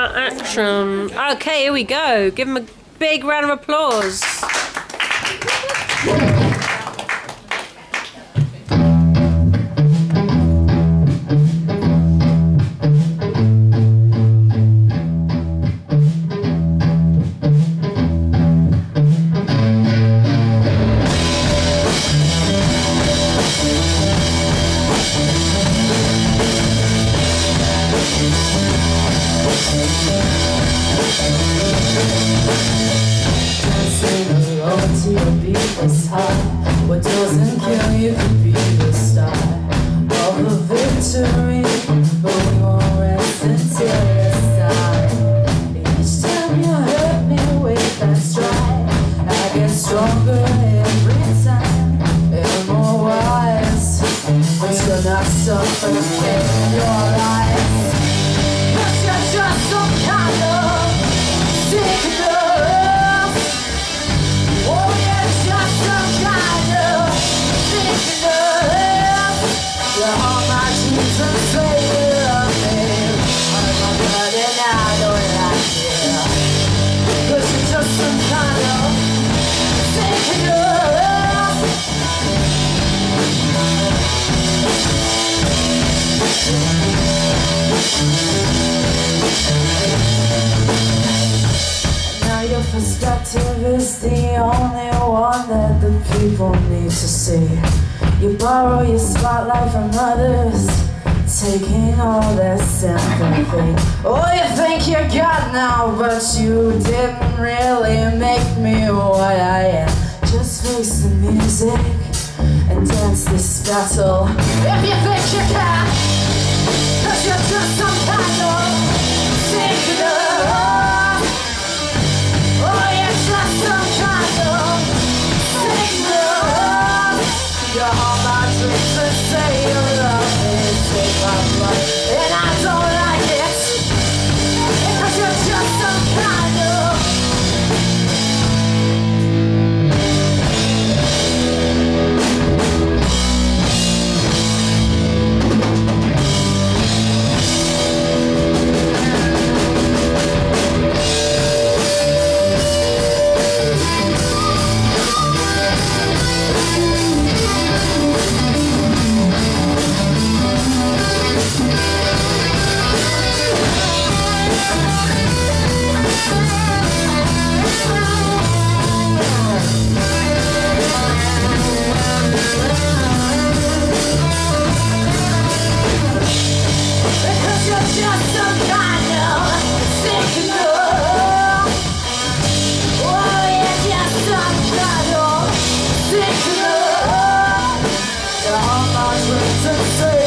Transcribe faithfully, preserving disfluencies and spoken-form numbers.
action. Okay, here we go. Give him a big round of applause. It's hard. What doesn't kill you could be the start of a victory, but we won't rest until it's done. Each time you hurt me with that strike, I get stronger every time and more wise. But you're not suffocating your life, 'cause you're just some kind of sickness. Now your perspective is the only one that the people need to see. You borrow your spotlight from others, taking all their sympathy. Oh, you think you got now, but you didn't really make me what I am. Just face the music and dance this battle if you think you can, 'cause you're just some kind of signal. Oh, you're just some kind of signal. You're all my dreams and say you love me, take my blood, and I don't like it, 'cause you're just some kind of. Say